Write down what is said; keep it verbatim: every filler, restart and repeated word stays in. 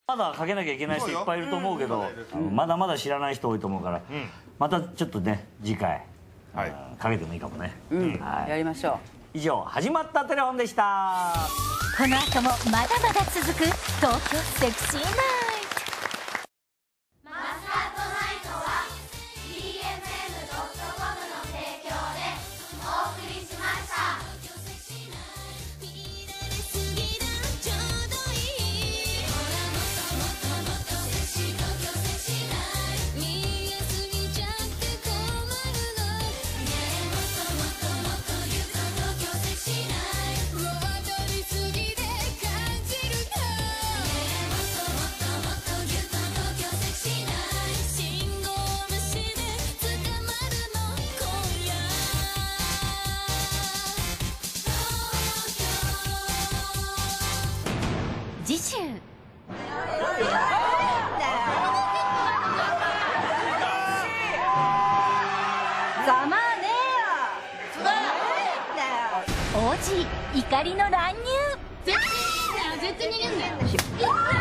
まだかけなきゃいけない人いっぱいいると思うけど、まだまだ知らない人多いと思うから、またちょっとね次回かけてもいいかもね。 やりましょう。 以上、始まったテレフォンでした。 この後もまだまだ続く東京セクシーナイト。次週ざまね王子怒りの乱入。 絶対逃げんなよ絶対逃げんなよ。